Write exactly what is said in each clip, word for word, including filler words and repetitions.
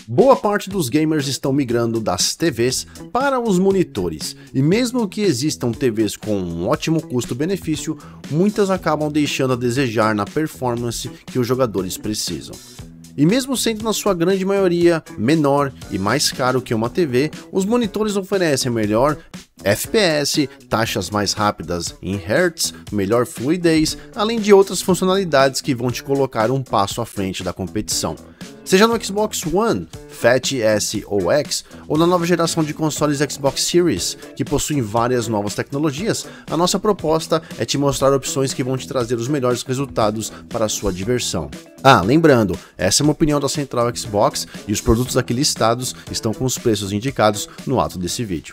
Boa parte dos gamers estão migrando das T Vs para os monitores, e mesmo que existam T Vs com um ótimo custo-benefício, muitas acabam deixando a desejar na performance que os jogadores precisam. E mesmo sendo na sua grande maioria menor e mais caro que uma T V, os monitores oferecem melhor F P S, taxas mais rápidas em Hertz, melhor fluidez, além de outras funcionalidades que vão te colocar um passo à frente da competição. Seja no Xbox One, Fat, S ou X, ou na nova geração de consoles Xbox Series, que possuem várias novas tecnologias, a nossa proposta é te mostrar opções que vão te trazer os melhores resultados para a sua diversão. Ah, lembrando, essa é uma opinião da Central Xbox e os produtos aqui listados estão com os preços indicados no ato desse vídeo.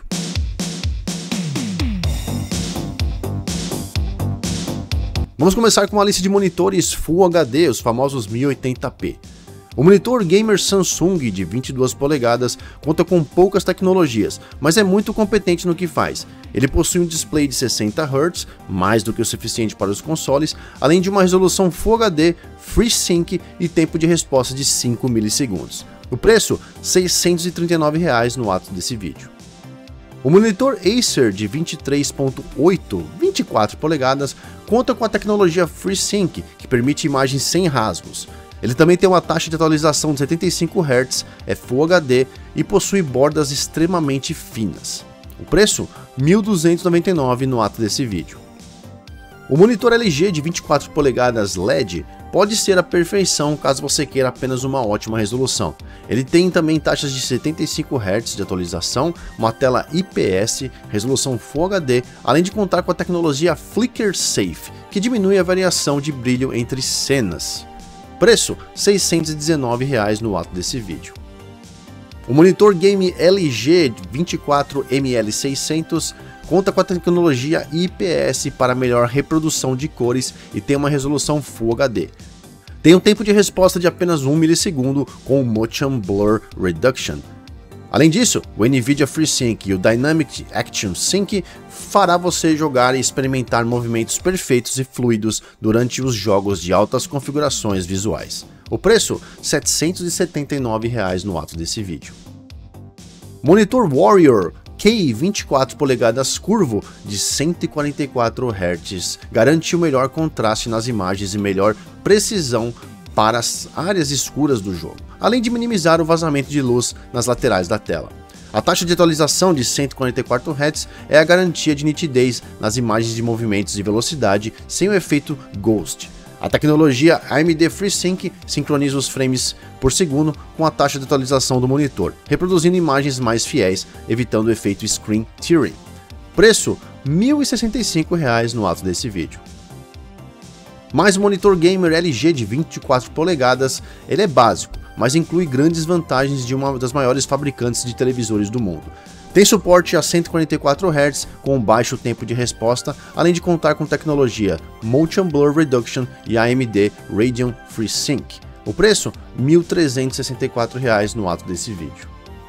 Vamos começar com uma lista de monitores Full H D, os famosos mil e oitenta p. O monitor gamer Samsung de vinte e duas polegadas conta com poucas tecnologias, mas é muito competente no que faz. Ele possui um display de sessenta hertz, mais do que o suficiente para os consoles, além de uma resolução Full H D, FreeSync e tempo de resposta de cinco milissegundos. O preço, seiscentos e trinta e nove reais no ato desse vídeo. O monitor Acer de vinte e três ponto oito, vinte e quatro polegadas conta com a tecnologia FreeSync, que permite imagens sem rasgos. Ele também tem uma taxa de atualização de setenta e cinco hertz, é Full H D e possui bordas extremamente finas. O preço, mil duzentos e noventa e nove reais no ato desse vídeo. O monitor L G de vinte e quatro polegadas L E D pode ser a perfeição caso você queira apenas uma ótima resolução. Ele tem também taxas de setenta e cinco hertz de atualização, uma tela I P S, resolução Full H D, além de contar com a tecnologia Flicker Safe, que diminui a variação de brilho entre cenas. Preço, seiscentos e dezenove reais no ato desse vídeo. O monitor game L G vinte e quatro M L seiscentos conta com a tecnologia I P S para melhor reprodução de cores e tem uma resolução Full H D. Tem um tempo de resposta de apenas um milissegundo com o Motion Blur Reduction. Além disso, o NVIDIA FreeSync e o Dynamic Action Sync fará você jogar e experimentar movimentos perfeitos e fluidos durante os jogos de altas configurações visuais. O preço, setecentos e setenta e nove reais no ato desse vídeo. Monitor Warrior K vinte e quatro polegadas curvo de cento e quarenta e quatro hertz garante o melhor contraste nas imagens e melhor precisão para as áreas escuras do jogo, além de minimizar o vazamento de luz nas laterais da tela. A taxa de atualização de cento e quarenta e quatro hertz é a garantia de nitidez nas imagens de movimentos e velocidade sem o efeito Ghost. A tecnologia A M D FreeSync sincroniza os frames por segundo com a taxa de atualização do monitor, reproduzindo imagens mais fiéis, evitando o efeito Screen Tearing. Preço, mil e sessenta e cinco reais no ato desse vídeo. Mais um monitor gamer L G de vinte e quatro polegadas, ele é básico, mas inclui grandes vantagens de uma das maiores fabricantes de televisores do mundo. Tem suporte a cento e quarenta e quatro hertz com baixo tempo de resposta, além de contar com tecnologia Motion Blur Reduction e A M D Radeon FreeSync. O preço, mil trezentos e sessenta e quatro reais no ato desse vídeo.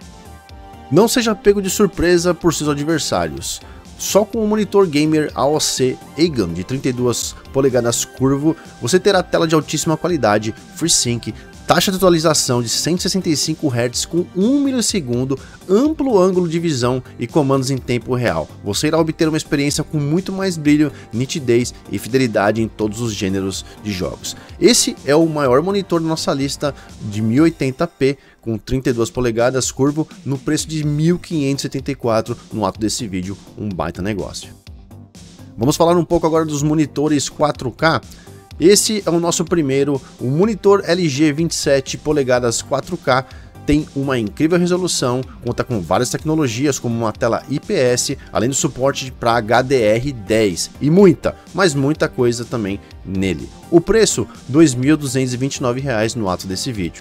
Não seja pego de surpresa por seus adversários. Só com o monitor gamer A O C Aegon de trinta e duas polegadas curvo, você terá tela de altíssima qualidade, FreeSync, taxa de atualização de cento e sessenta e cinco hertz com um milissegundo, amplo ângulo de visão e comandos em tempo real. Você irá obter uma experiência com muito mais brilho, nitidez e fidelidade em todos os gêneros de jogos. Esse é o maior monitor da nossa lista de mil e oitenta p com trinta e duas polegadas curvo no preço de mil quinhentos e setenta e quatro reais no ato desse vídeo, um baita negócio. Vamos falar um pouco agora dos monitores quatro K. Esse é o nosso primeiro, o monitor L G vinte e sete polegadas quatro K, tem uma incrível resolução, conta com várias tecnologias como uma tela I P S, além do suporte para H D R dez e muita, mas muita coisa também nele. O preço, dois mil duzentos e vinte e nove reais no ato desse vídeo.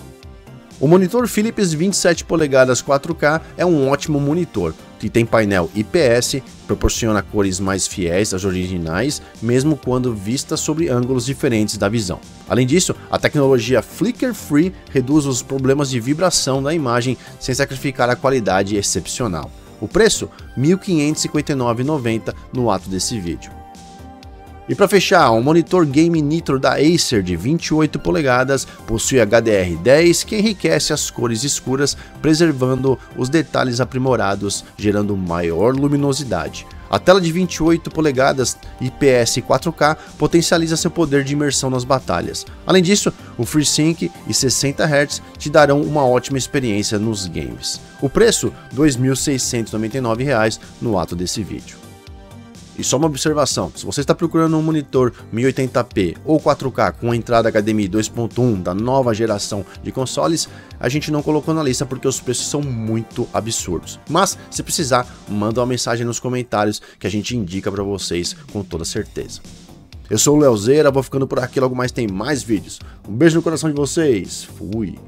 O monitor Philips vinte e sete polegadas quatro K é um ótimo monitor, que tem painel I P S, proporciona cores mais fiéis às originais, mesmo quando vista sobre ângulos diferentes da visão. Além disso, a tecnologia Flicker Free reduz os problemas de vibração da imagem sem sacrificar a qualidade excepcional. O preço, mil quinhentos e cinquenta e nove reais e noventa centavos no ato desse vídeo. E para fechar, um monitor Game Nitro da Acer de vinte e oito polegadas possui H D R dez que enriquece as cores escuras, preservando os detalhes aprimorados, gerando maior luminosidade. A tela de vinte e oito polegadas I P S quatro K potencializa seu poder de imersão nas batalhas. Além disso, o FreeSync e sessenta hertz te darão uma ótima experiência nos games. O preço, dois mil seiscentos e noventa e nove reais no ato desse vídeo. E só uma observação, se você está procurando um monitor mil e oitenta p ou quatro K com entrada H D M I dois ponto um da nova geração de consoles, a gente não colocou na lista porque os preços são muito absurdos. Mas, se precisar, manda uma mensagem nos comentários que a gente indica para vocês com toda certeza. Eu sou o Leozeira, vou ficando por aqui, logo mais tem mais vídeos. Um beijo no coração de vocês, fui!